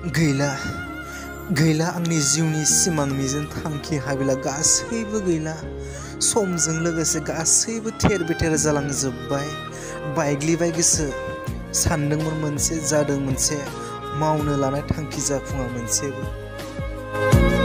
गैला आंनि जिउनि सिमां मिजिं थांखि हाबिला गासैबो गैला। समजों लोगोसे गासैबो थेर बेथेर जालांजोब्बाय। बायग्लिबाय गोसो, सानदोंमोन मोनसे जादों मोनसे, मावनो लानाय थांखि जाफुङा मोनसेबो।